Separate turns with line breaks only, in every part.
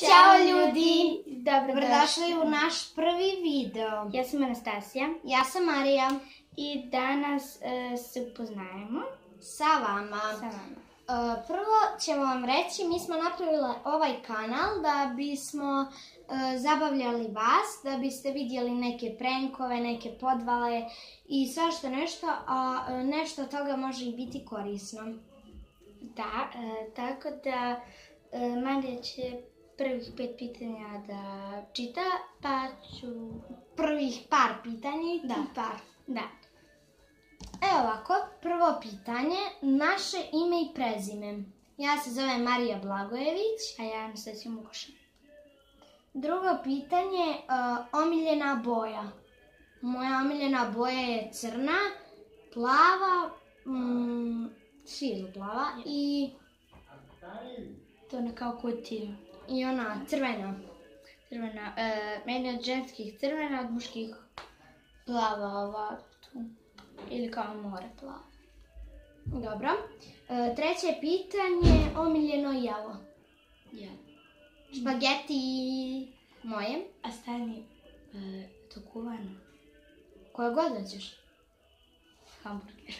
Ćao ljudi!
Dobrodošli u naš prvi video.
Ja sam Anastasija.
Ja sam Marija.
I danas se upoznajemo
sa vama. Prvo ćemo vam reći, mi smo napravili ovaj kanal da bismo zabavljali vas, da biste vidjeli neke prankove, neke podvale i svašta nešto, a nešto od toga može i biti korisno.
Da, tako da Marija će prvih 5 pitanja da čita, pa ću...
Prvih par pitanja?
Da.
Evo ovako, prvo pitanje, naše ime i prezime. Ja se zovem Marija Blagojević.
A ja Anastasija Mukošan.
Drugo pitanje, omiljena boja. Moja omiljena boja je crna, plava, svijetlo plava i...
To je kao kutija.
I ona crvena.
Crvena. Meni od ženskih crvena, od muških plava ova tu. Ili kao more plava.
Dobro. Treće pitanje, omiljeno jelo. Špageti moje.
A stani, to kuvano.
Koje god hoćeš?
Hamburger.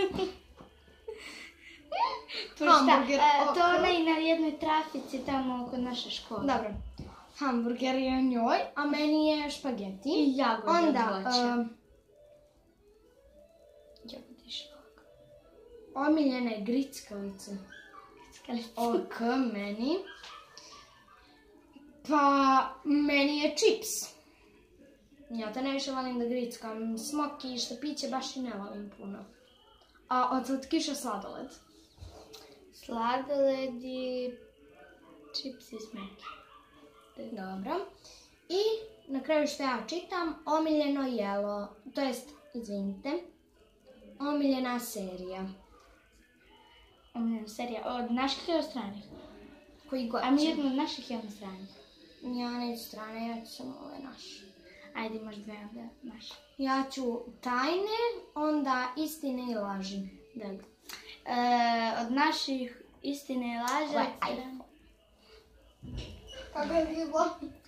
Hamburger.
To onaj na jednoj trafici tamo kod naše škole.
Dobro. Hamburger je njoj, a meni je špageti.
I jagode od voća.
Omiljene grickalice. Ok, meni. Pa, meni je čips. Ja to najviše volim da grickam. Smoki i štapiće baš i ne volim puno. A od slatkiša sladoled.
Sladoled i čips i smoki.
Dobro. I na kraju što ja čitam, omiljeno jelo. To jest, izvinite, omiljena serija.
Omiljena serija od naših ili od stranih?
Koji god.
A mi jedno od naših i jedno od stranih.
Ja neću strane, ja ću samo ove naše.
Ajde, imaš dve onda naše.
Ja ću tajne, onda istine i laži.
Dobro. Od naših istine i laži...
Kako je bilo?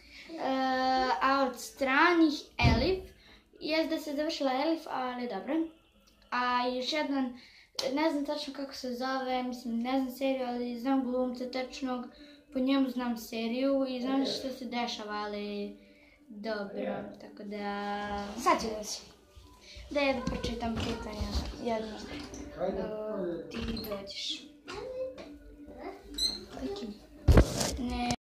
A od stranih Elif. Jest da se završila Elif, ali dobro. A još jedan, ne znam tačno kako se zove, mislim ne znam seriju, ali znam glumca tečnog, po njemu znam seriju i znam što se dešava, ali dobro, tako da...
Sad ću doći.
Da ja da pročitam pitanja, jedno, ti dođeš. Ne.